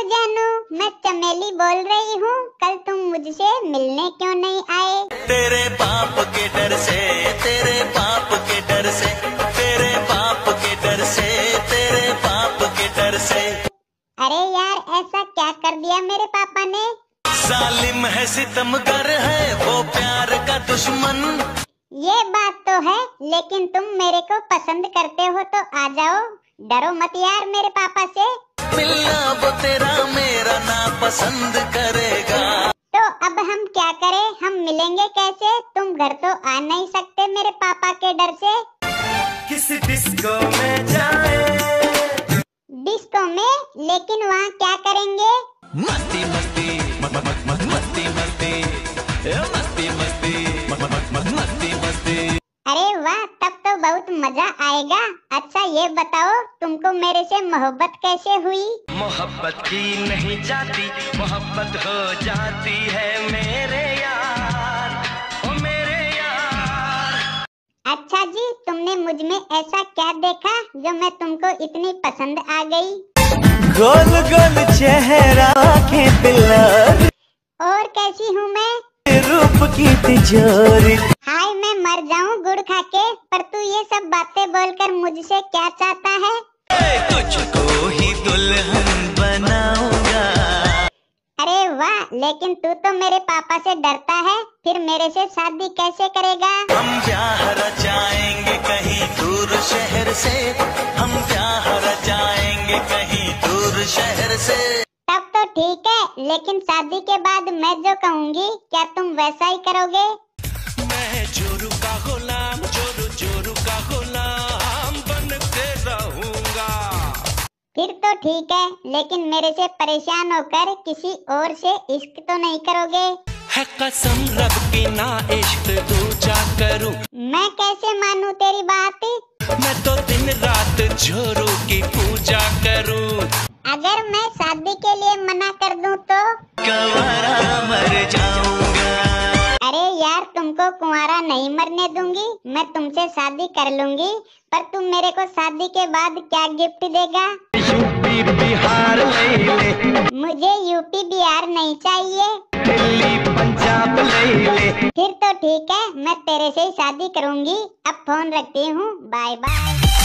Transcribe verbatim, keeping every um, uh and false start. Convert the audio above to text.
जानू, मैं चमेली बोल रही हूँ, कल तुम मुझसे मिलने क्यों नहीं आए? तेरे बाप के डर से, तेरे बाप के डर से, तेरे बाप के डर से, तेरे बाप के डर से। अरे यार, ऐसा क्या कर दिया मेरे पापा ने? जालिम है, सितमगर है, वो प्यार का दुश्मन। ये बात तो है, लेकिन तुम मेरे को पसंद करते हो तो आ जाओ, डरो मत यार मेरे पापा से। मिलना वो तेरा मेरा ना पसंद करेगा। तो अब हम क्या करें, हम मिलेंगे कैसे? तुम घर तो आ नहीं सकते मेरे पापा के डर से। किस डिस्को में जाए? डिस्को में? लेकिन वहाँ क्या करेंगे? मस्ती मस्ती मस्ती मस्ती मस्ती मस्ती मस्ती मस्ती। अरे वाह, तब तो बहुत मजा आएगा। अच्छा ये बताओ, तुमको मेरे से मोहब्बत कैसे हुई? मोहब्बत की नहीं जाती, मोहब्बत हो जाती है मेरे यार, ओ मेरे यार। अच्छा जी, तुमने मुझ में ऐसा क्या देखा जो मैं तुमको इतनी पसंद आ गई? गोल गोल चेहरा के पिलर, और कैसी हूँ मैं? रूप की तिजोरी। हाय, मैं मर जाऊं गुड़ खा के, पर तू ये सब बातें बोलकर मुझसे क्या चाहता है? तुझको ही दुल्हन बनाऊंगा। अरे वाह, लेकिन तू तो मेरे पापा से डरता है, फिर मेरे से शादी कैसे करेगा? हम ब्याह रचाएंगे कहीं दूर शहर से, हम ब्याह रचाएंगे कहीं दूर शहर से। तब तो ठीक है, लेकिन शादी के बाद मैं जो कहूँगी क्या तुम वैसा ही करोगे? मैं जोरू का गुलाम, जोरू जोरू का गुलाम बन के रहूंगा। फिर तो ठीक है, लेकिन मेरे से परेशान होकर किसी और से इश्क तो नहीं करोगे? है कसम रब की ना इश्क दूजा करूं। मैं कैसे मानूं तेरी बात? मैं तो दिन रात जोरू की पूजा करूं। अगर मैं शादी के लिए मना कर दूं तो? कुंवारा मर जाऊंगा। अरे यार, तुमको कुंवारा नहीं मरने दूंगी, मैं तुमसे शादी कर लूंगी, पर तुम मेरे को शादी के बाद क्या गिफ्ट देगा? यूपी बिहार ले ले। मुझे यूपी बिहार नहीं चाहिए, दिल्ली पंजाब ले ले। फिर तो ठीक है, मैं तेरे से ही शादी करूंगी। अब फोन रखती हूँ, बाय बाय।